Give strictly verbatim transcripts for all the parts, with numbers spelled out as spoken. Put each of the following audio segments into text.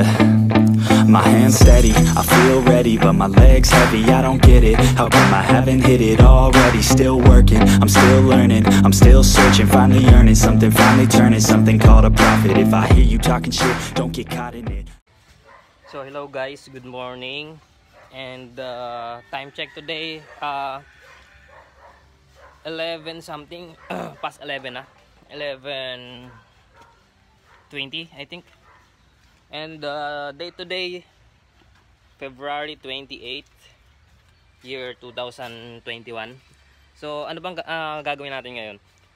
Yeah, my hands steady, I feel ready, but my legs heavy, I don't get it. How come I haven't hit it already? Still working, I'm still learning, I'm still searching, finally earning something, finally turning something called a profit. If I hear you talking shit, don't get caught in it. So hello guys, good morning, and uh, time check today, uh, eleven something, past eleven ah, eleven twenty I think, and uh, day today, February twenty-eighth, year two thousand twenty-one. So ano bang uh, gagawin natin ngayon?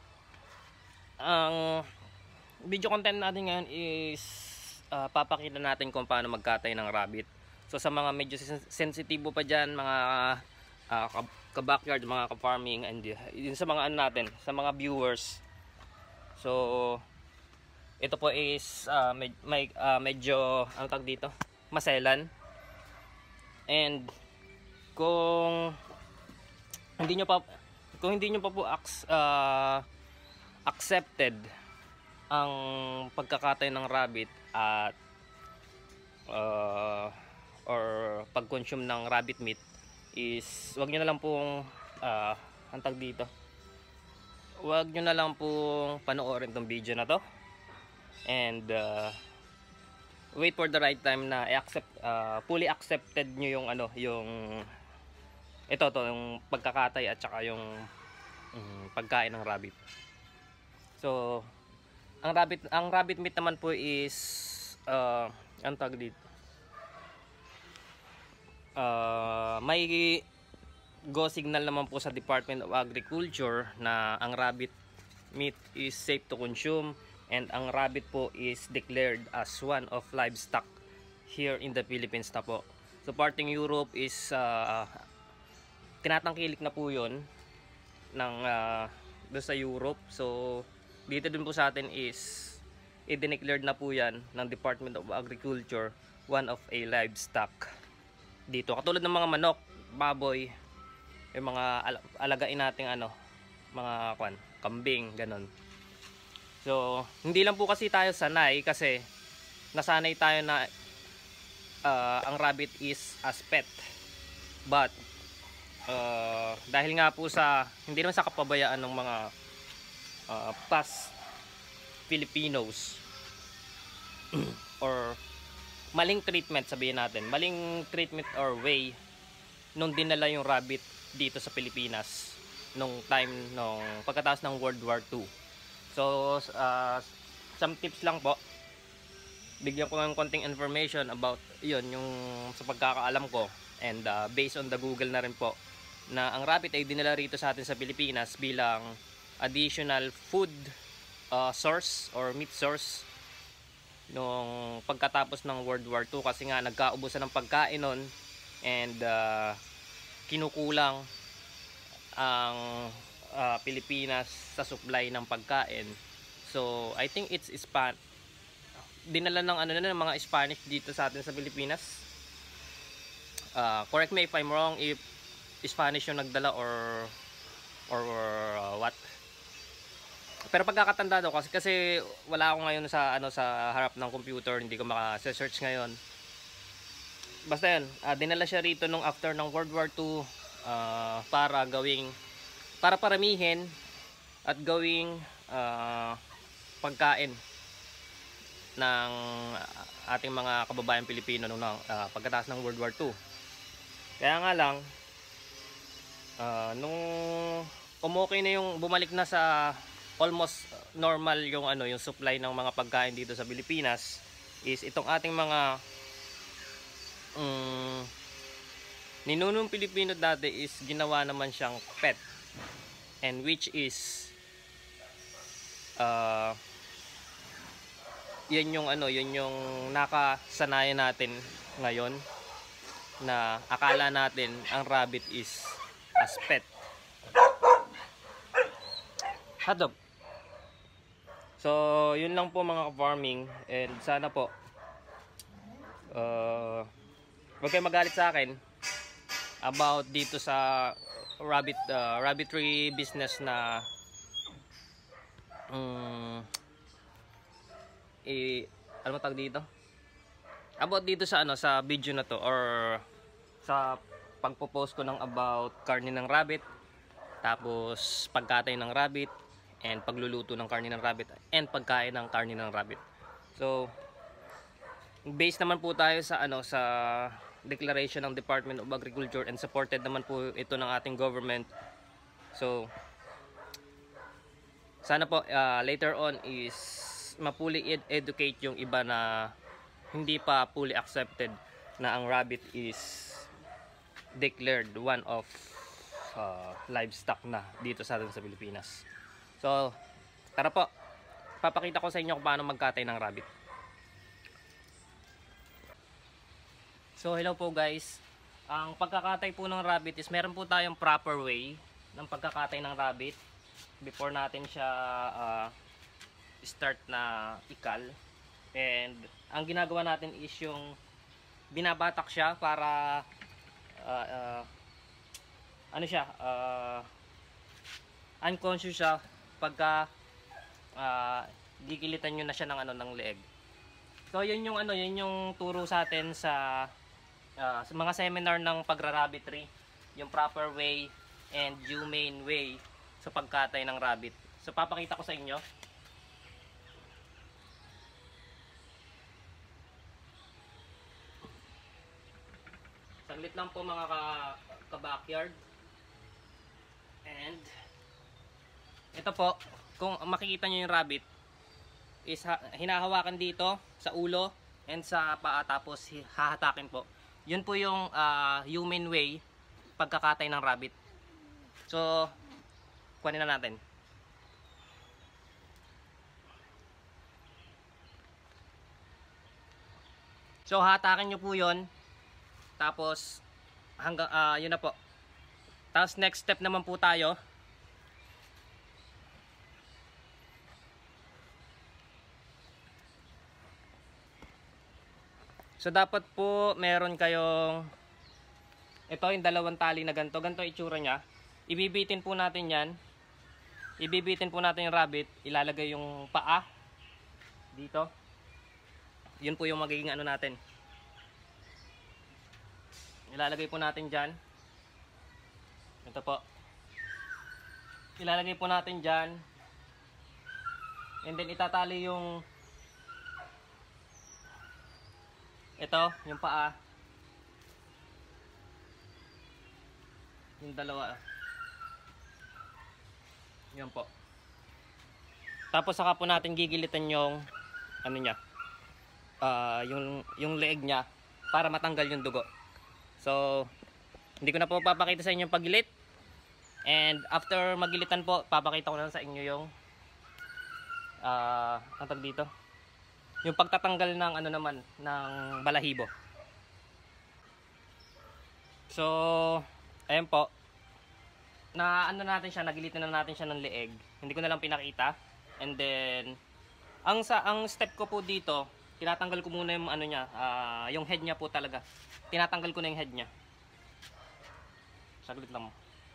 Ang video content natin ngayon is uh, papakita natin kung paano magkatay ng rabbit. So sa mga medyo sensitibo pa dyan, mga uh, ka-backyard, mga ka-farming, and yun sa mga ano natin, sa mga viewers. So ito po is uh, med may, uh, medyo ano tag dito, maselan. And kung hindi nyo pa kung hindi nyo pa po uh, accepted ang pagkakatay ng rabbit at uh, or pag-consume ng rabbit meat, is wag nyo na lang pong uh, ang tag dito wag nyo na lang pong panoorin tong video na to, and uh, wait for the right time na i-accept, uh, fully accepted nyo yung ano, yung ito to, yung pagkakatay at saka yung um, pagkain ng rabbit. So ang rabbit ang rabbit meat naman po is uh, ang tawag dito, uh, may go signal naman po sa Department of Agriculture na ang rabbit meat is safe to consume, and ang rabbit po is declared as one of livestock here in the Philippines na po. So parting Europe is uh, tinatangkilik na po yun ng uh, doon sa Europe. So dito din po sa atin is i-declared na po yan ng Department of Agriculture one of a livestock dito. Katulad ng mga manok, baboy, yung mga al alagain nating ano, mga kwan, kambing, ganon. So hindi lang po kasi tayo sanay, kasi nasanay tayo na uh, ang rabbit is as pet. But uh, dahil nga po sa hindi naman sa kapabayaan ng mga uh, past Filipinos or maling treatment, sabihin natin, maling treatment or way nung dinala yung rabbit dito sa Pilipinas nung time nung pagkatapos ng World War Two. So uh, some tips lang po, bigyan ko ng konting information about yun, yung sa pagkakaalam ko, and uh, based on the Google na rin po, na ang rabbit ay dinala rito sa atin sa Pilipinas bilang additional food uh, source or meat source nung pagkatapos ng World War Two, kasi nga nagkaubusan ng pagkain nun, and uh, kinukulang ang uh, Pilipinas sa supply ng pagkain. So I think it's Span dinala ng ano na ng mga Spanish dito sa atin sa Pilipinas. Uh, correct me if I'm wrong, if Spanish yung nagdala or or uh, what. Pero pagkakatanda daw, kasi kasi wala ako ngayon sa ano sa harap ng computer, hindi ko maka-search ngayon. Basta yun, uh, dinala siya rito nung after ng World War Two uh, para gawing para paramihin at gawing uh, pagkain ng ating mga kababayan Pilipino nung uh, pagkatapos ng World War Two. Kaya nga lang uh, nung umokay na yung bumalik na sa almost normal yung ano, yung supply ng mga pagkain dito sa Pilipinas, is itong ating mga um, ninunong Pilipino dati is ginawa naman siyang pet, and which is uh, yan yung ano, yun yung nakasanayan natin ngayon, na akala natin ang rabbit is as pet. Hadop. So yun lang po mga ka-farming, and sana po uh, huwag kayo magalit sa akin about dito sa rabbit uh, rabbitry business na um, eh, ano tawag dito, about dito sa ano sa video na to or sa pagpo-post ko ng about karne ng rabbit, tapos pagkatay ng rabbit, and pagluluto ng karne ng rabbit, and pagkain ng karne ng rabbit. So based naman po tayo sa ano sa declaration ng Department of Agriculture and supported naman po ito ng ating government. So sana po uh, later on is mapuli educate yung iba na hindi pa fully accepted na ang rabbit is declared one of uh, livestock na dito sa atin sa Pilipinas. So tara po, papakita ko sa inyo kung paano magkatay ng rabbit. So hello po guys, ang pagkakatay po ng rabbit is meron po tayong proper way ng pagkakatay ng rabbit before natin siya uh, start na ikal. And ang ginagawa natin is yung binabatak siya para uh, uh, ano siya uh, unconscious siya pagka uh, gigilitan nyo na siya ng ano ng leeg. So yun yung ano yun yung turo sa atin sa uh, sa mga seminar ng pagra-rabbitry, yung proper way and humane way sa pagkatay ng rabbit. So papakita ko sa inyo. Saglit lang po mga ka-backyard. And ito po, kung makikita nyo yung rabbit is hinahawakan dito sa ulo and sa paa, tapos hahatakin po. Yun po yung uh, humane way pagkakatay ng rabbit. So kunin na natin. So hatakin nyo po yun, tapos hanggang uh, yun na po. Tapos next step naman po tayo. So dapat po meron kayong ito yung dalawang tali na ganito. Ganito itsura nya. Ibibitin po natin yan. Ibibitin po natin yung rabbit. Ilalagay yung paa dito. Yun po yung magiging ano natin. Ilalagay po natin dyan. Ito po. Ilalagay po natin dyan. And then itatali yung ito, yung paa. Yung dalawa. Yan po. Tapos saka po natin gigilitan yung ano niya. Uh, yung yung leeg niya para matanggal yung dugo. So hindi ko na po papakita sa inyo yung paggilit. And after magilitan po, papakita ko na sa inyo yung uh, ang tag dito. Yung pagtatanggal ng ano naman ng balahibo. So ayun po. Na ano natin siya, nagilitan na natin siya ng leeg. Hindi ko na lang pinakita. And then ang sa ang step ko po dito, tinatanggal ko muna yung ano niya, uh, yung head niya po talaga. Tinatanggal ko na yung head niya. Saglit lang mo.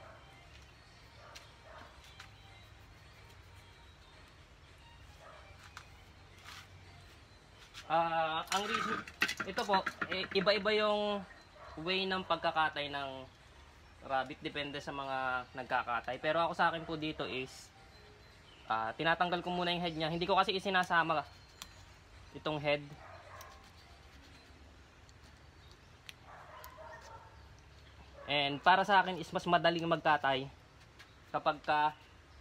Uh, ang reason, ito po, eh, iba-iba yung way ng pagkakatay ng rabbit, depende sa mga nagkakatay. Pero ako sa akin po dito is uh, tinatanggal ko muna yung head niya. Hindi ko kasi isinasama itong head. And para sa akin is mas madaling magkatay kapag ka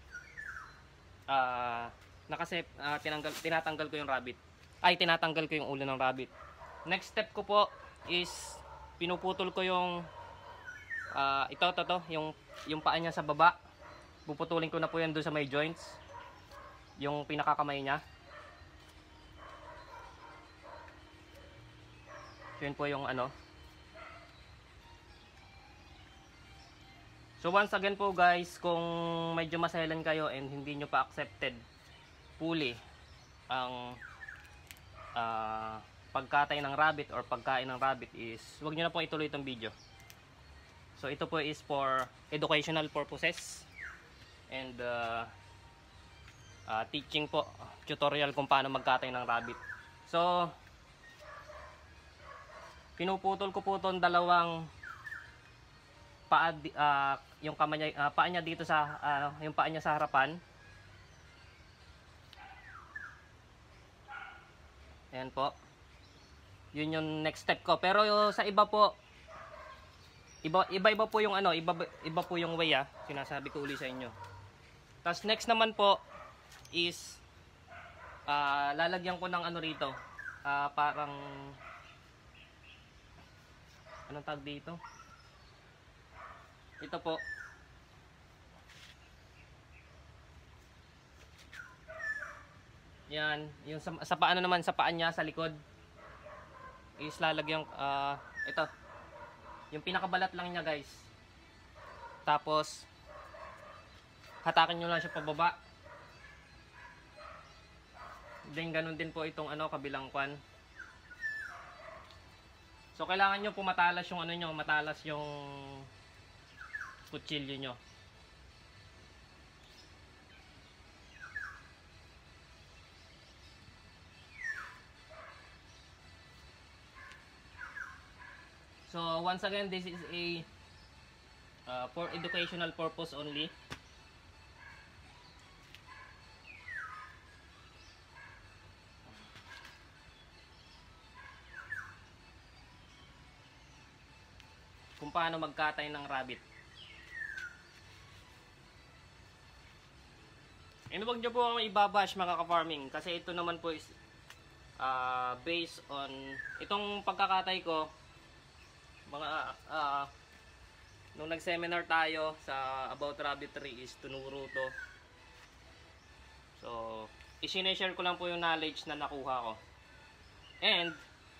uh, nakasep, uh, tinanggal, tinatanggal ko yung rabbit. Ay, tinatanggal ko yung ulo ng rabbit. Next step ko po is pinuputol ko yung uh, ito, ito, ito, yung, yung paa niya sa baba. Puputulin ko na po yan doon sa may joints. Yung pinakakamay niya. Yun po yung ano. So once again po guys, kung medyo maselan kayo and hindi nyo pa accepted fully ang uh, pagkatay ng rabbit or pagkain ng rabbit, is huwag nyo na po ituloy itong video. So ito po is for educational purposes and uh, uh, teaching po, tutorial kung paano magkatay ng rabbit. So pinuputol ko po itong dalawang paa, uh, yung kamay niya, uh, paa niya dito sa, uh, yung paa niya sa harapan. Ayan po. Yun yung next step ko. Pero yung, sa iba po, iba, iba-iba po yung ano, iba, iba po yung way ah. Sinasabi ko uli sa inyo. Tapos next naman po is uh, lalagyan ko ng ano rito. Uh, parang anong tawag dito? Ito po. Yan, yung sa, sa paano naman sa paa niya sa likod is lalagyan uh, ito. Yung pinakabalat lang niya, guys. Tapos hatakin niyo lang siya pababa. Then ganun din po itong ano kabilang kwan. So kailangan niyo po matalas yung ano niyo, matalas yung kutsilyo niyo. So once again, this is a uh, for educational purpose only. Kung paano magkatay ng rabbit. And huwag nyo po akong ibabash mga ka-farming kasi ito naman po is uh, based on itong pagkakatay ko. Mga uh, nung nag-seminar tayo sa about rabbitry is tunuro to. So, i-share ko lang po yung knowledge na nakuha ko. And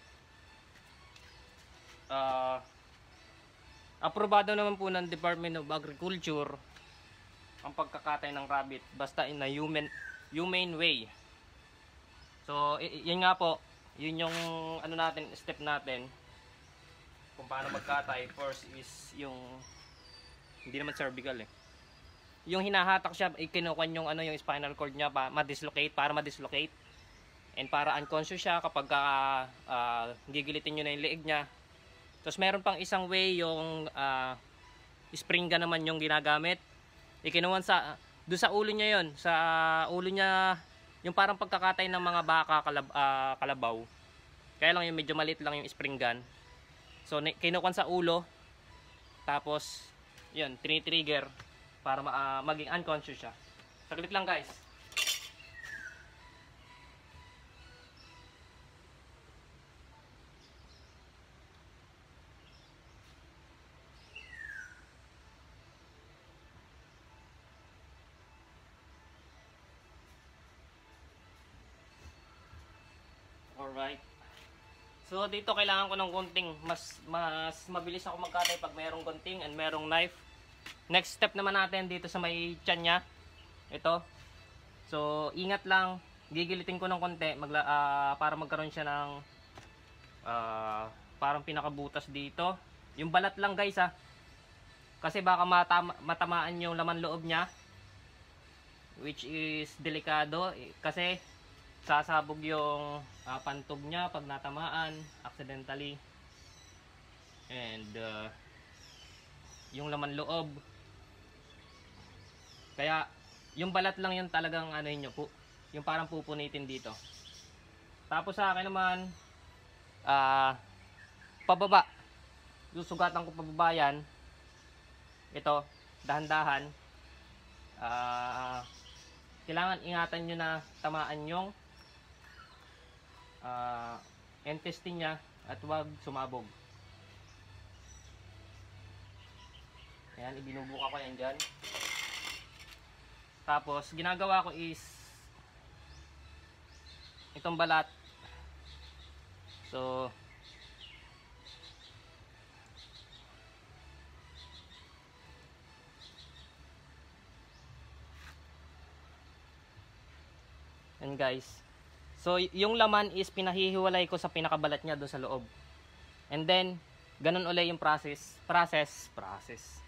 uh, aprobado naman po ng Department of Agriculture ang pagkakatay ng rabbit basta in a human humane way. So, yun nga po, yun yung ano natin, step natin. Kung paano magkatay. First is yung hindi naman cervical eh. Yung hinahatak siya, ikinukuan yung ano yung spinal cord niya pa ma-dislocate, para ma-dislocate. And para unconscious siya kapag uh, uh, gigilitin niyo na yung leeg niya. Tapos meron pang isang way yung uh, spring gun naman yung ginagamit. Ikinuwan sa do sa ulo niya yon, sa ulo niya yung parang pagkakatay ng mga baka kalab, uh, kalabaw. Kaya lang yung medyo maliit lang yung spring gun. So kinukuan sa ulo. Tapos yun, tini-trigger para uh, maging unconscious siya. Saglit lang, guys. Alright. So dito kailangan ko ng gunting. Mas mas mabilis ako magkatay pag mayroong gunting and mayroong knife. Next step naman natin dito sa may tiyan niya. Ito. So ingat lang. Gigilitin ko ng konti magla, uh, para magkaroon siya ng uh, parang pinakabutas dito. Yung balat lang, guys, ha. Kasi baka matama, matamaan yung laman loob niya. Which is delikado. Kasi sasabog yung uh, pantog niya pag natamaan accidentally. And uh, yung laman loob. Kaya yung balat lang yung talagang ano niyo po, yung parang pupunitin dito. Tapos sa akin naman uh, pababa. Susugatan ko pababa yan. Ito, dahan-dahan. Uh, kailangan ingatan nyo na tamaan yung Uh, intestine niya at huwag sumabog. Ayan, ibinubuka ko yan dyan. Tapos ginagawa ko is itong balat. So and guys, so yung laman is pinahihiwalay ko sa pinakabalat niya doon sa loob. And then ganun uli yung process, process, process.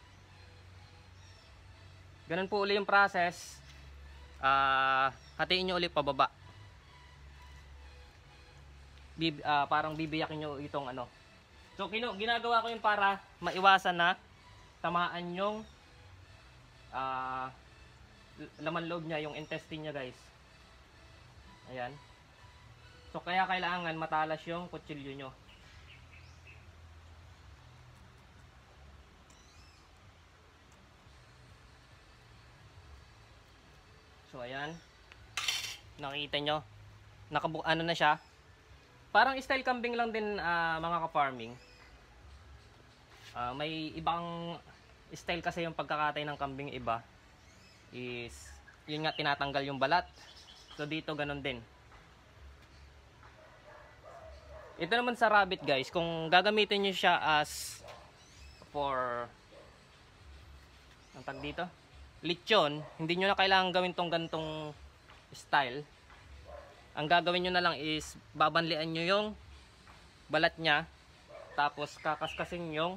Ganun po uli yung process. Ah, uh, hatiin niyo uli pababa. Bib, uh, parang bibiyakin niyo itong ano, So kino, ginagawa ko yun para maiwasan na tamaan yung uh, laman loob niya, yung intestine niya guys. Ayan. So kaya kailangan matalas yung kutsilyo nyo. So ayan. Nakita nyo. Nakabu ano na siya. Parang style kambing lang din uh, mga ka-farming. Uh, may ibang style kasi yung pagkakatay ng kambing iba. Is yun nga, tinatanggal yung balat. So dito ganun din. Ito naman sa rabbit guys, kung gagamitin nyo siya as for ang tag dito, lechon, hindi nyo na kailangan gawin tong gantong style. Ang gagawin nyo na lang is babanlian nyo yung balat nya, tapos kakaskasin yung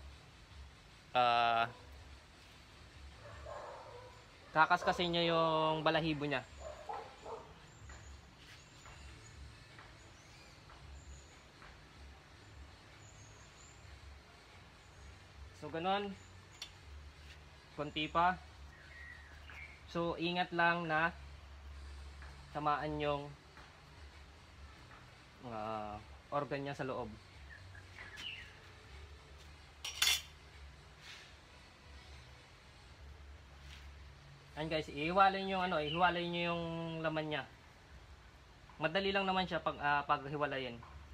uh, kakaskasin nyo yung balahibo nya. So ganon, konti pa. So ingat lang na tamaan yung uh, organ niya sa loob. Ayan guys, ihiwalay niyo yung ano, ihiwalay niyo yung laman niya. Madali lang naman siya pag uh, paghiwalayin.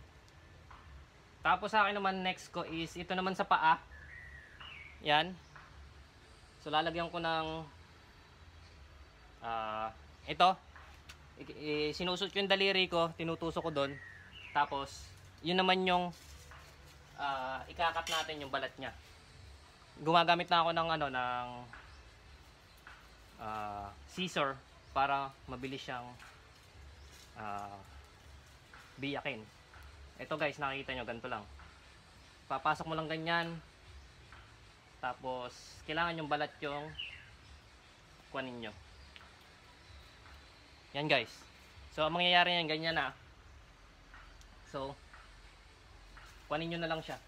Tapos sa akin naman next ko is ito naman sa paa. Yan. So lalagyan ko ng uh, ito. I sinusot ko yung daliri ko, tinutusok ko doon. Tapos yun naman yung uh, ikakat natin yung balat niya. Gumagamit na ako ng ano ng uh, scissor para mabilis siyang uh, biyakin. Ito guys, nakikita nyo, ganito lang. Papasok mo lang ganyan. Tapos kailangan yung balat yung kunin nyo. Yan guys. So ang mangyayari yan, ganyan na. So kunin nyo na lang siya.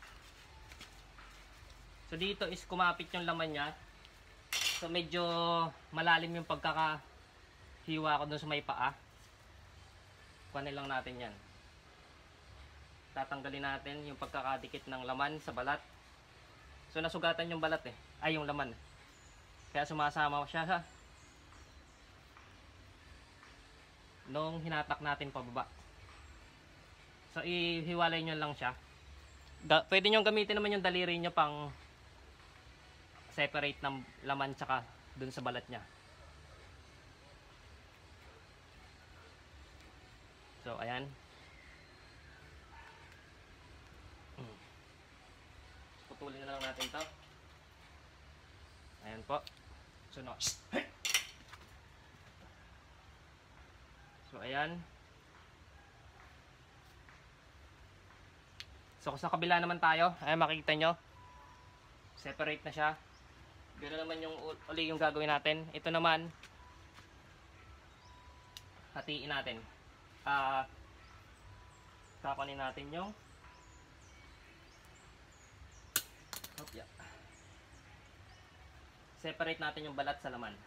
So dito is kumapit yung laman nya. So medyo malalim yung pagkakahiwa ko dun sa may paa. Kunin lang natin yan. Tatanggalin natin yung pagkakadikit ng laman sa balat. So nasugatan yung balat eh. Ay yung laman. Kaya sumasama siya sa nung hinatak natin pababa. So ihiwalay nyo lang siya. Da pwede nyo gamitin naman yung daliri nyo pang separate ng laman tsaka dun sa balat nya. So ayan. Putulin na lang natin to. Ayan po. So no. So ayan. So sa kabila naman tayo, ay makikita nyo, separate na siya. Ganoon naman yung uli yung gagawin natin. Ito naman, hatiin natin. Ah, uh, kapanin natin yung oh, yeah. Separate natin yung balat sa laman.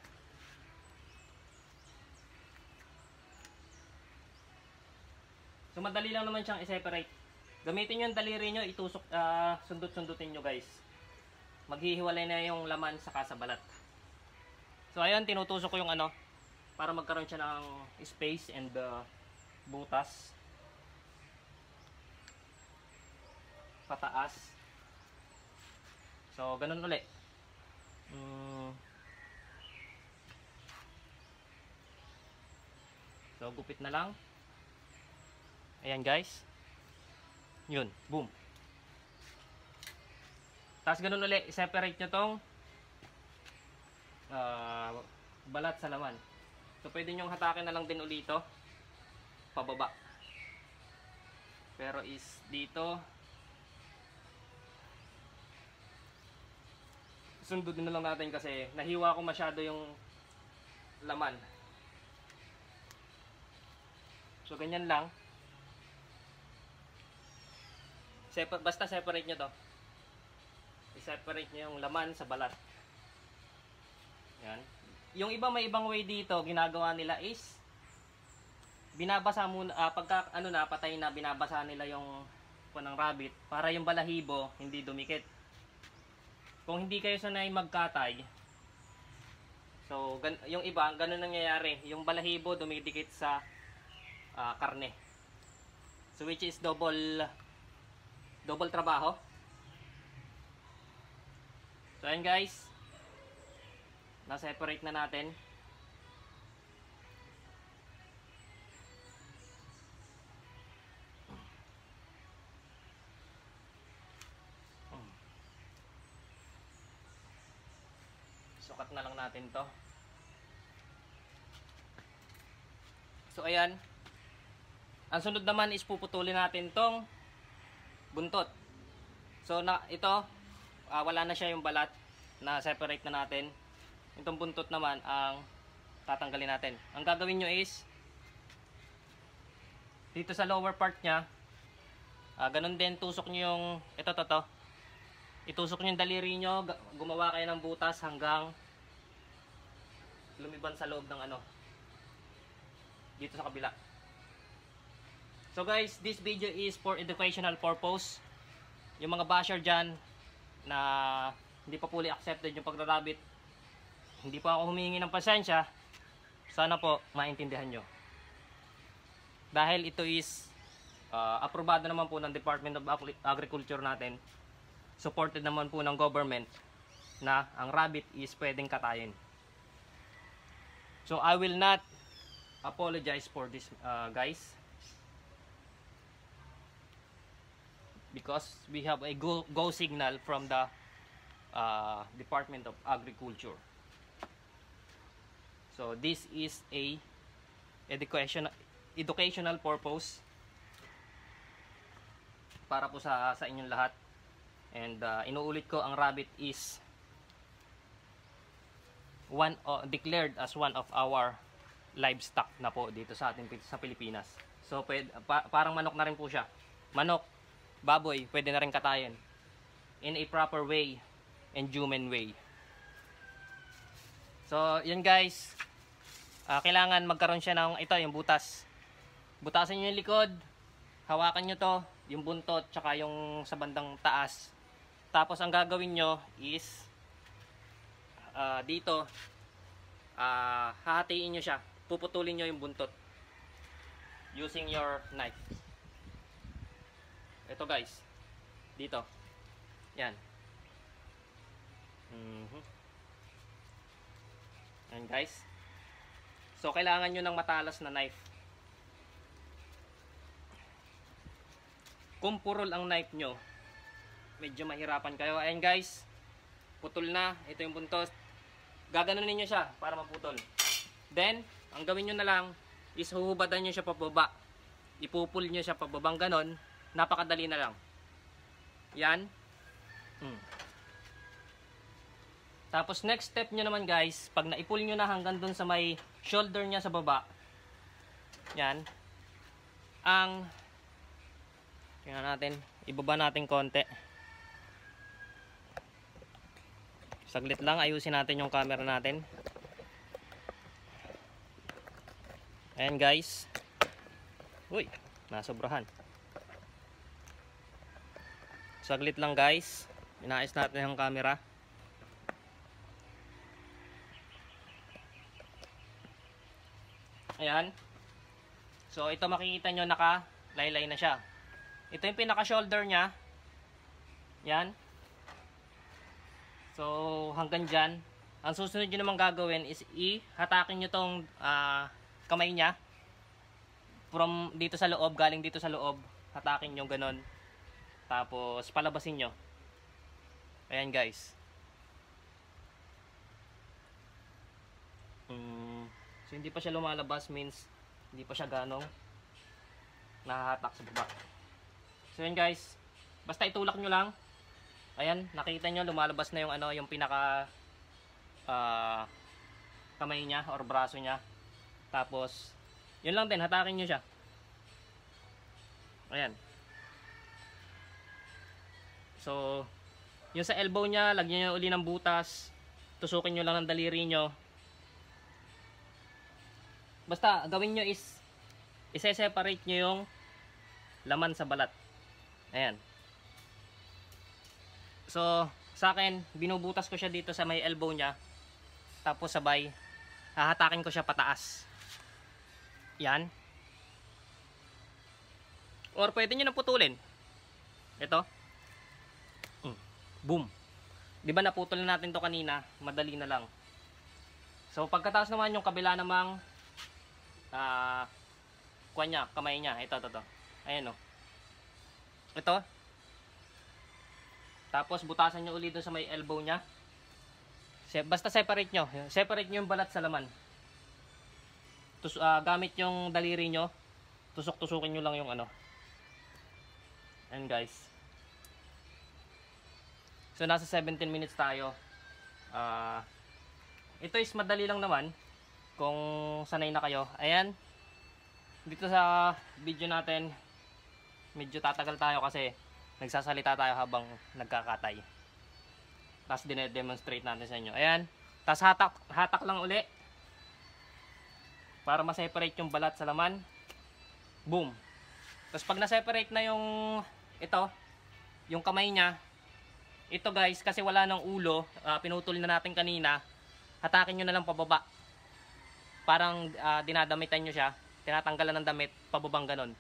So madali lang naman siyang i-separate. Gamitin nyo yung daliri nyo, itusok, uh, sundot-sundutin nyo guys. Maghihiwalay na yung laman saka sa balat. So ayun, tinutusok ko yung ano, para magkaroon siya ng space and uh, butas. Pataas. So ganun ulit. Hmm. So gupit na lang. Ayan guys. Yun, boom. Tapos ganun ulit, separate nyo tong uh, balat sa laman. So pwede nyo hatakin na lang din ulit ito pababa. Pero is dito sundodin na lang natin kasi nahiwa ko masyado yung laman. So ganyan lang. Separ basta separate nyo to. I-separate nyo yung laman sa balat. Yan. Yung iba may ibang way dito, ginagawa nila is binabasa muna, uh, pagka ano na, patay na, binabasa nila yung ng rabbit para yung balahibo hindi dumikit. Kung hindi kayo sanay magkatay, so gan yung iba, ganun nangyayari. Yung balahibo dumidikit sa uh, karne. So which is double double trabaho. So ayun guys, na-separate na natin. Sukat na lang natin to. So ayan. Ang sunod naman is puputulin natin tong buntot. So na ito, uh, wala na siya yung balat, na separate na natin. Itong buntot naman ang tatanggalin natin. Ang gagawin nyo is dito sa lower part nya, uh, ganun din, tusok nyo yung ito to to. Itusok nyo yung daliri nyo, gumawa kayo ng butas hanggang lumiban sa loob ng ano, dito sa kabila. So guys, this video is for educational purpose. Yung mga basher dyan na hindi pa fully accepted yung pagrarabit, hindi pa ako humingi ng pasensya. Sana po maintindihan nyo. Dahil ito is uh, aprobado naman po ng Department of Agriculture natin, supported naman po ng government, na ang rabbit is pwedeng katayin. So I will not apologize for this uh, guys, because we have a go, go signal from the uh, Department of Agriculture. So this is a education educational purpose para po sa sa inyong lahat. And uh, inuulit ko, ang rabbit is one uh, declared as one of our livestock na po dito sa ating sa Pilipinas. So pwede, pa, parang manok na rin po siya. Manok, baboy, pwede na rin katayin in a proper way and human way. So yun guys, uh, kailangan magkaroon siya ng ito, yung butas. Butasan nyo yung likod, hawakan nyo to, yung buntot, tsaka yung sa bandang taas. Tapos ang gagawin nyo is uh, dito, uh, hahatiin nyo siya, puputulin nyo yung buntot using your knife. Ito guys, dito, yan. Mm-hmm. Yan guys. So kailangan nyo ng matalas na knife. Kung purol ang knife nyo, medyo mahirapan kayo. Ayan guys, putol na. Ito yung buntot. Gaganunin nyo siya para maputol. Then, ang gawin nyo na lang is huhubadan nyo siya pababa. Ipupul nyo siya pababang ganon. Napakadali na lang. Yan. Hmm. Tapos next step nyo naman guys, pag naipul nyo na hanggang dun sa may shoulder nya sa baba, yan, ang tingnan natin, ibaba natin konti. Saglit lang, ayusin natin yung camera natin. Ayan guys. Uy, nasobrahan. Saglit lang guys, inaayos natin yung camera. Ayan. So ito makikita nyo, naka-laylay na siya. Ito yung pinaka-shoulder nya. Yan. So hanggang dyan. Ang susunod nyo naman gagawin is i-hatakin nyo tong uh, kamay nya. From dito sa loob, galing dito sa loob. Hatakin nyo ganon. Tapos palabasin nyo. Ayan guys. Hmm. So hindi pa siya lumalabas, means hindi pa siya ganong nahahatak sa baba. So yun guys, basta itulak nyo lang. Ayan, nakita nyo lumalabas na yung ano, yung pinaka uh, kamay niya or braso niya. Tapos yun lang din, hatakin nyo siya. Ayan. So, yung sa elbow niya, lagyan nyo uli ng butas. Tusukin nyo lang ng daliri nyo. Basta, gawin nyo is, ise-separate nyo yung laman sa balat. Ayan. So, sa akin, binubutas ko siya dito sa may elbow niya. Tapos sabay, hahatakin ko siya pataas. Yan. Or pwede nyo nang putulin. Ito. Mm. Boom. Diba naputol na natin to kanina? Madali na lang. So pagkatapos naman yung kabila namang ah, kuha niya, kamay niya. Ito, ito, ito. Ayan o. Ito. Tapos butasan nyo ulit dun sa may elbow niya. Basta separate nyo. Separate nyo yung balat sa laman. Tus uh, gamit yung daliri nyo. Tusok-tusukin nyo lang yung ano. Ayan guys. So nasa seventeen minutes tayo. Uh, ito is madali lang naman. Kung sanay na kayo. Ayan. Dito sa video natin, medyo tatagal tayo kasi nagsasalita tayo habang nagkakatay. Tapos dine-demonstrate natin sa inyo. Ayan. Tapos hatak, hatak lang uli. Para ma-separate yung balat sa laman. Boom. Tapos pag na-separate na yung ito, yung kamay niya, ito guys, kasi wala ng ulo, uh, pinutol na natin kanina, hatakin nyo na lang pababa. Parang uh, dinadamitan nyo siya, tinatanggalan ng damit, pababang ganon.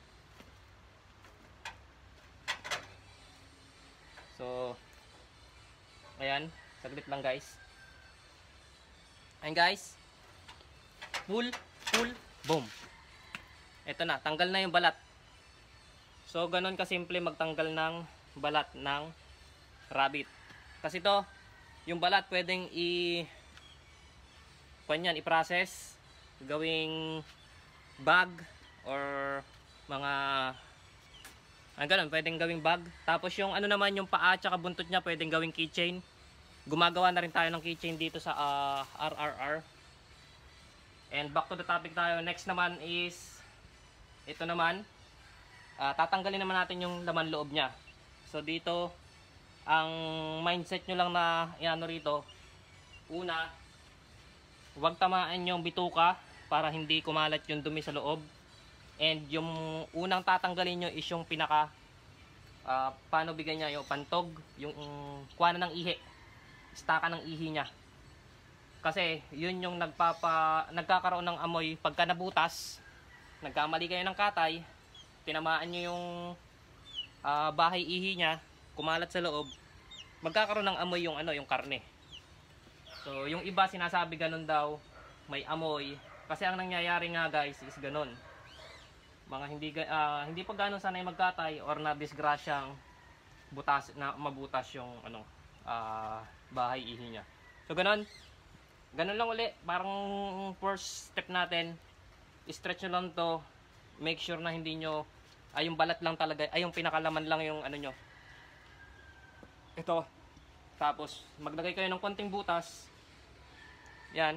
So, ayan, saglit lang guys. Ayan guys. Pull, pull, boom. Ito na, tanggal na yung balat. So, ganon kasimple magtanggal ng balat ng rabbit. Kasi to, yung balat pwedeng i kanyan, i-process, gawing bag or mga ang ganun, pwedeng gawing bag. Tapos yung ano naman, yung paa at buntot niya, pwedeng gawing keychain. Gumagawa na rin tayo ng keychain dito sa uh, R R R. And back to the topic tayo. Next naman is ito naman. Uh, tatanggalin naman natin yung laman loob niya. So dito, ang mindset nyo lang na iano rito, una, huwag tamaan yung bituka para hindi kumalat yung dumi sa loob. And yung unang tatanggalin nyo is yung pinaka uh, paano bigyan niya, yung pantog, yung um, kuha na ng ihi, staka ng ihi niya. Kasi yun yung nagpapa, nagkakaroon ng amoy pagka nabutas, nagkamali kayo ng katay, tinamaan nyo yung uh, bahay ihi niya, kumalat sa loob, magkakaroon ng amoy yung ano, yung karne. So yung iba sinasabi ganun daw, may amoy, kasi ang nangyayari nga guys is ganun. Mga hindi uh, hindi pa gano'n sanay magkatay or na disgrasyang butas na mabutas yung ano uh, bahay ihi niya. So ganun. Ganun lang uli, parang first step natin, stretch nyo lang to, make sure na hindi nyo ay yung balat lang talaga, ay yung pinakalaman lang yung ano nyo. Ito. Tapos maglagay kayo ng konting butas. Yan.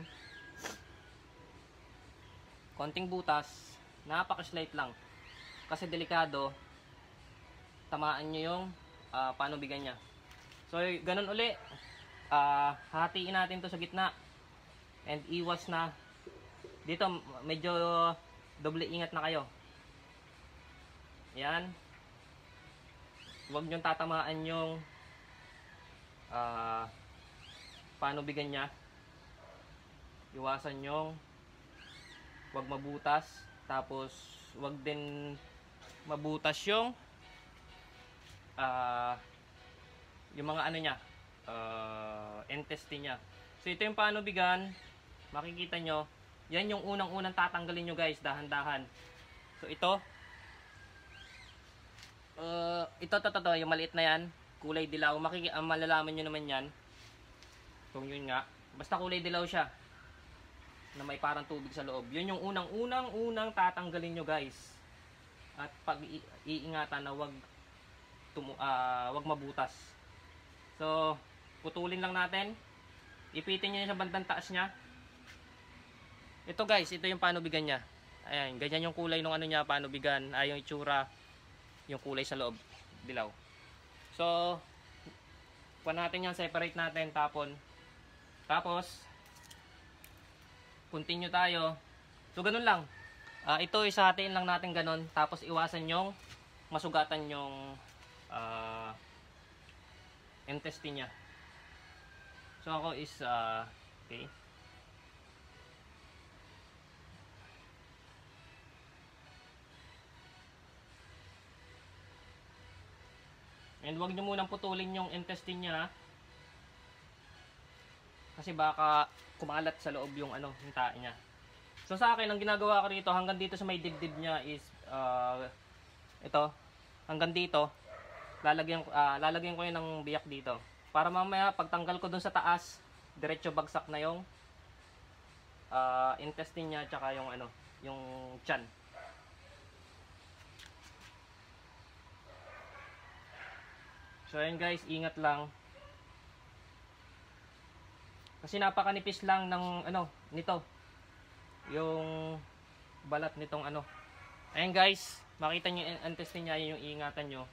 Konting butas. Napaka-slight lang. Kasi delikado. Tamaan nyo yung uh, paano bigyan niya. So ganun uli. Uh, hatiin natin to sa gitna. And iwas na. Dito medyo doble ingat na kayo. Yan. Huwag nyo tatamaan yung uh, paano bigyan niya. Iwasan yung huwag mabutas. Tapos huwag din mabutas yung uh, yung mga ano niya, uh, intestine niya. So ito yung paano bigan. Makikita nyo, yan yung unang-unang tatanggalin nyo guys, dahan-dahan. So ito uh, ito, to, to, to, yung maliit na yan, kulay dilaw. Makiki uh, malalaman nyo naman yan kung yun nga, basta kulay dilaw siya na may parang tubig sa loob. Yun yung unang-unang-unang tatanggalin nyo guys. At pag iingatan na wag tumu uh, wag mabutas. So, putulin lang natin. Ipitin nyo sa bandang taas niya. Ito guys, ito yung panubigan niya. Ayan, ganyan yung kulay ng ano niya, panubigan. Ay, yung itsura, yung kulay sa loob, dilaw. So, kuha natin yan, separate natin, tapon. Tapos, continue tayo. So, ganun lang. Uh, ito, isahatiin lang natin ganun. Tapos, iwasan yung masugatan yung uh, intestine niya. So, ako is, uh, okay. And wag nyo munang putulin yung intestine niya. Kasi baka kumalat sa loob yung ano, yung tae niya. So sa akin, ang ginagawa ko rito, hanggang dito sa may dibdib niya is, uh, ito, hanggang dito, lalagyan, uh, lalagyan ko yun ng biyak dito. Para mamaya, pagtanggal ko dun sa taas, diretso bagsak na yung uh, intestine niya, tsaka yung ano, yung tiyan. So ayun guys, ingat lang. Kasi napakanipis lang ng ano, nito. Yung balat nitong ano. Ayun guys, makita niyo yung intestine niya, yung iingatan niyo.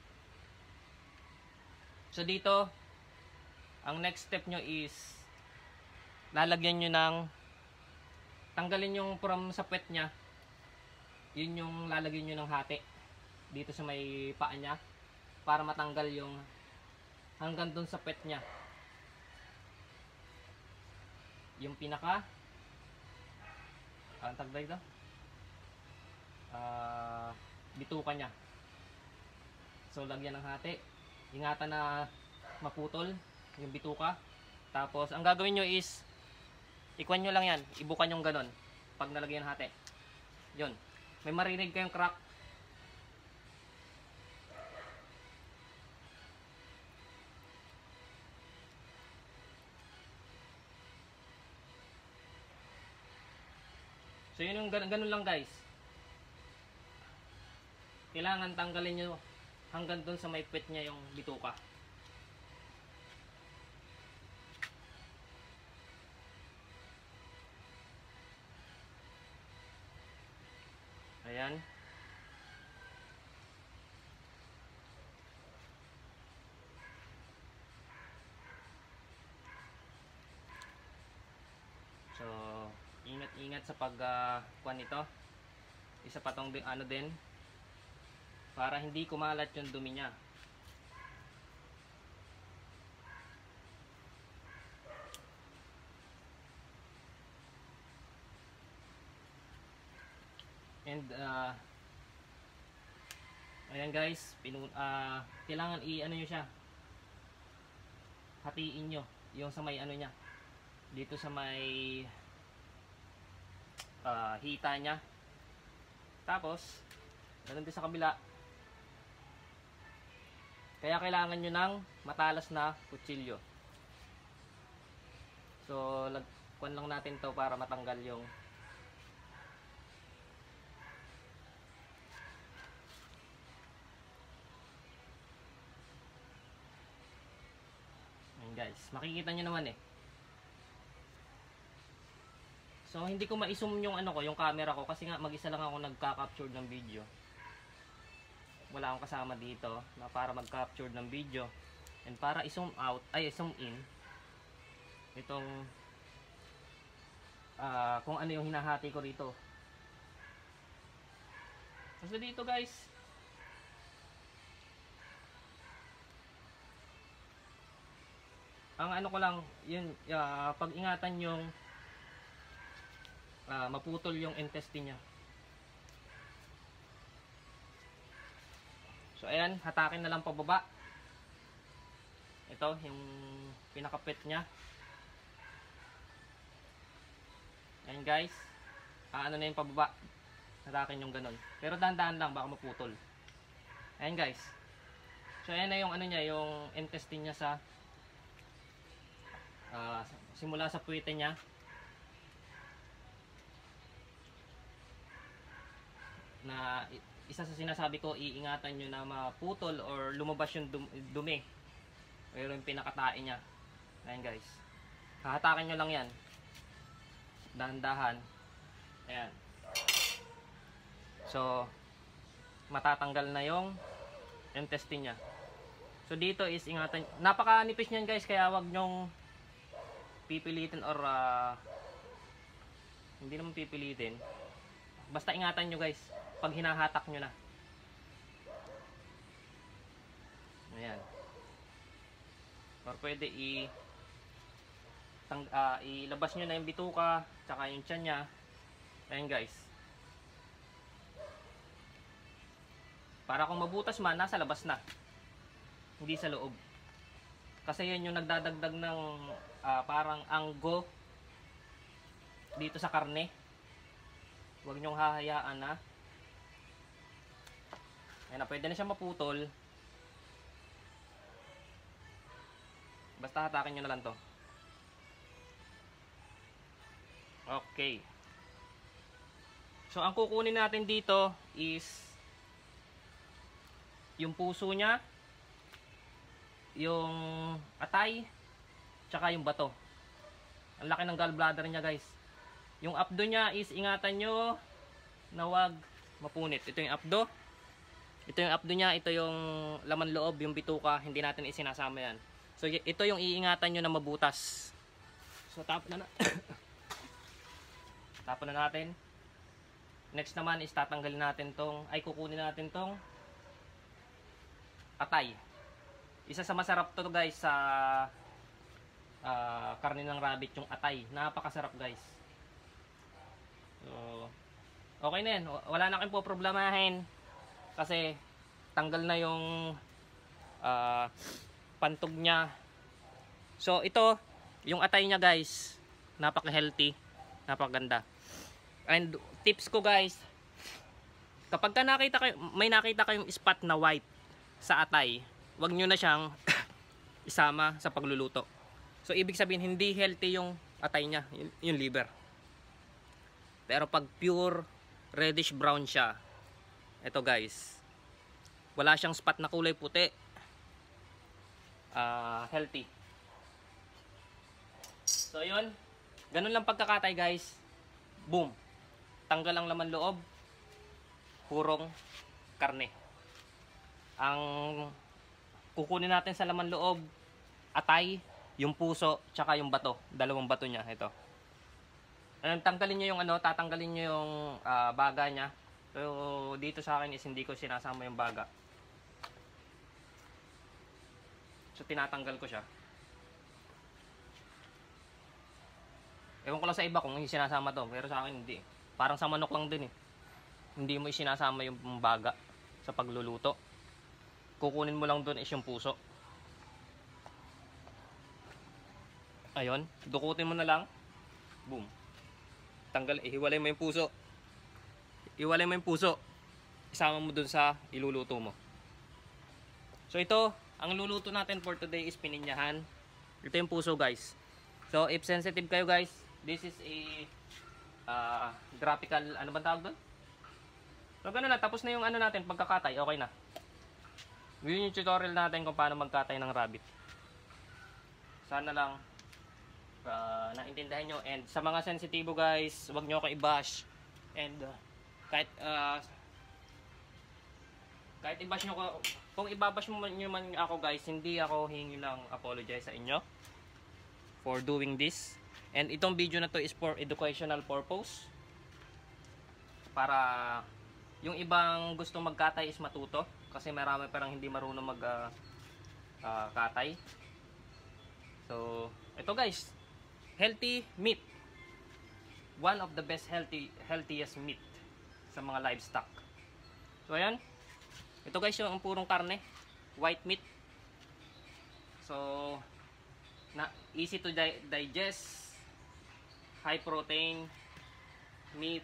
So dito, ang next step nyo is lalagyan nyo ng, tanggalin yung from sa puwet niya. Yun yung lalagyan nyo ng hati dito sa may paa niya para matanggal yung hanggang dun sa puwet niya. Yung pinaka ang tagday ito uh, bituka niya. So lagyan ng hati, ingatan na maputol yung bituka. Tapos ang gagawin nyo is ikuan nyo lang yan, ibukan yung ganon pag nalagyan ng hati. Yun, may marinig kayong crack. So yun yung gan ganun lang guys. Kailangan tanggalin nyo hanggang dun sa may puwet niya yung bituka. Ayan. So ingat-ingat sa pag uh, kuha nito. Isa pa tong ano din para hindi kumalat yung dumi niya. And uh, ayan guys, pinu uh, kailangan i-ano nyo siya, hatiin nyo yung sa may ano niya, dito sa may Uh, hita niya. Tapos ganun din sa kabila. Kaya kailangan nyo ng matalas na kutsilyo. So lagkuan lang natin to para matanggal yung ayan guys, makikita nyo naman eh. So hindi ko ma-zoom yung ano ko, yung camera ko kasi nga mag-isa lang ako nagka-capture ng video. Wala akong kasama dito na para mag-capture ng video. And para i-zoom out, ay zoom in itong uh, kung ano yung hinahati ko rito. So dito guys, ang ano ko lang, yun, uh, pag-ingatan yung Uh, maputol yung intestine niya. So ayan, hatakin na lang pababa. Ito yung pinakapit niya. Ayan guys, uh, ano na yung pababa, hatakin yung ganun. Pero dahan-dahan lang, baka maputol. Ayan guys. So ayan na yung ano niya, yung intestine niya sa uh, simula sa puwete niya. Na isa sa sinasabi ko, iingatan nyo na maputol or lumabas yung dumi. Pero yung pinakatae niya. Ayan guys. Hahatakin nyo lang yan. Dahan-dahan. Ayan. So, matatanggal na yung intestine niya. So dito is ingatan, napakanipis niyan guys, kaya wag nyong pipilitin or uh, hindi naman pipilitin. Basta ingatan nyo guys pag hinahatak nyo na. Ayan. Or pwede i tang, uh, ilabas nyo na yung bituka tsaka yung tiyan nya. Ayan guys. Para kung mabutas man, nasa labas na, hindi sa loob. Kasi yan yung nagdadagdag ng uh, parang anggo dito sa karne. Huwag nyong hahayaan na. Ayan na, pwede na siya maputol. Basta hatakin nyo na lang to. Okay. So ang kukunin natin dito is yung puso nya, yung atay, tsaka yung bato. Ang laki ng gallbladder nya guys. Yung abdo nya is ingatan nyo na wag mapunit. Ito yung abdo. Ito yung abdo nya, ito yung laman loob, yung bituka, hindi natin isinasama yan. So ito yung iingatan nyo na mabutas. So tap na na. Tapon na natin. Next naman is tatanggalin natin tong, ay kukunin natin tong atay. Isa sa masarap to guys sa uh, karne ng rabbit, yung atay. Napakasarap guys. So, okay na yan. Wala na kayong po problemahin. Kasi tanggal na yung uh, pantog nya. So ito, yung atay nya guys, napaka-healthy, napakaganda. And tips ko guys, kapag ka nakita kayo, may nakita kayong spot na white sa atay, wag nyo na siyang isama sa pagluluto. So ibig sabihin hindi healthy yung atay nya, yung, yung liver. Pero pag pure reddish brown siya, ito guys, wala siyang spot na kulay puti, uh, healthy. So yun, ganun lang pagkakatay guys. Boom, tanggal ang laman loob, purong karne. Ang kukunin natin sa laman loob, atay, yung puso, tsaka yung bato, dalawang bato nya, ito. Anong tanggalin nyo yung ano, tatanggalin nyo yung uh, baga nya. So dito sa akin is hindi ko sinasama yung baga. So tinatanggal ko siya. Ewan ko lang sa iba kung sinasama to, pero sa akin hindi. Parang sa manok lang din eh. Hindi mo isinasama yung baga sa pagluluto. Kukunin mo lang doon is yung puso. Ayun, dukutin mo na lang. Boom. Tanggal, ihiwalay mo yung puso. Iwalay mo yung puso. Isama mo dun sa iluluto mo. So ito, ang luluto natin for today is pininyahan. Ito yung puso guys. So if sensitive kayo guys, this is a uh, graphical, ano ba tawag doon? So gano'n na, tapos na yung ano natin, pagkakatay, okay na. Yun yung tutorial natin kung paano magkatay ng rabbit. Sana lang uh, naintindihan nyo. And sa mga sensitibo guys, huwag nyo ako i-bash. And uh, kahit uh, kahit i-bash nyo ko, kung i-bash mo nyo man ako guys, hindi ako hingi lang apologize sa inyo for doing this. And itong video na to is for educational purpose, para yung ibang gustong magkatay is matuto, kasi marami parang hindi marunong mag uh, uh, katay. So ito guys, healthy meat, one of the best healthy healthiest meat sa mga livestock. So ayan, ito guys yung purong karne, white meat. So na easy to di digest, high protein meat,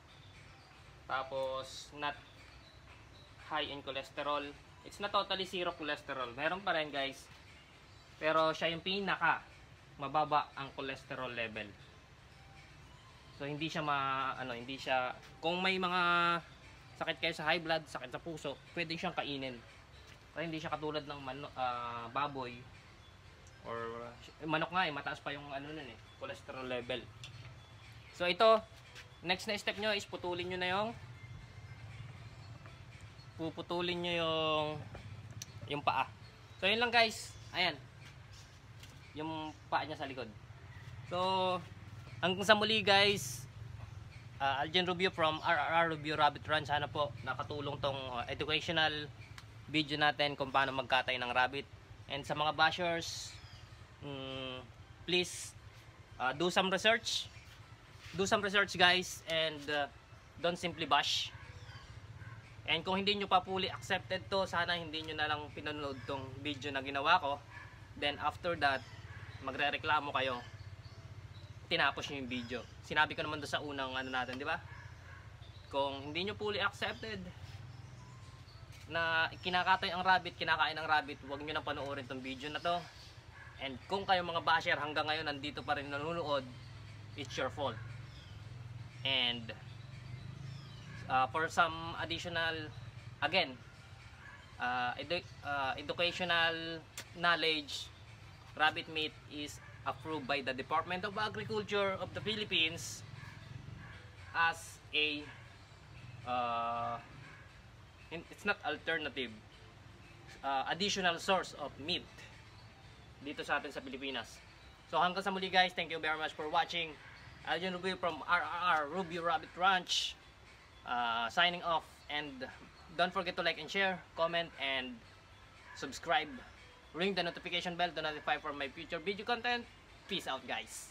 tapos not high in cholesterol. It's not totally zero cholesterol, meron pa rin guys, pero siya yung pinaka mababa ang cholesterol level. So hindi siya ma ano, hindi siya, kung may mga sakit kayo sa high blood, sakit sa puso, pwede siyang kainin. Pero hindi siya katulad ng mano, uh, baboy or manok nga eh, mataas pa yung ano nun eh, cholesterol level. So ito, next na step nyo is putulin nyo na yung puputulin nyo yung yung paa. So yun lang guys. Ayan. Yung paa niya sa likod. So hanggang sa muli guys. Uh, Algen Rubio from R R R Rubio Rabbit Run. Sana po nakatulong tong uh, educational video natin kung paano magkatay ng rabbit. And sa mga bashers, um, please uh, do some research. Do some research guys, and uh, don't simply bash. And kung hindi nyo pa fully accepted to, sana hindi nyo na lang pinanood tong video na ginawa ko. Then after that, magre-reklamo kayo. Tinapos nyo yung video. Sinabi ko naman doon sa unang ano natin, di ba? Kung hindi nyo fully accepted na kinakatay ang rabbit, kinakain ang rabbit, huwag nyo nang panoorin tong video na to. And kung kayo mga basher hanggang ngayon nandito pa rin nanonood, it's your fault. And uh, for some additional, again, uh, edu uh, educational knowledge, rabbit meat is approved by the Department of Agriculture of the Philippines as a uh, it's not alternative, uh, additional source of meat dito sa atin sa Pilipinas. So hanggang sa muli guys, thank you very much for watching. Algen Rubio from R R R Rubio Rabbit Ranch, uh, signing off, and don't forget to like and share, comment and subscribe. Ring the notification bell to notify for my future video content. Peace out guys.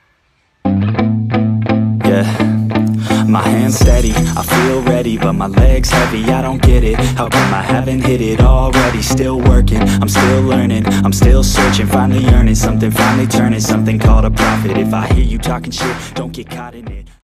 Yeah, my hands steady, I feel ready, but my legs heavy, I don't get it. How come I haven't hit it already? Still working, I'm still learning, I'm still searching, finally earning something, finally turning something called a profit. If I hear you talking shit, don't get caught in it.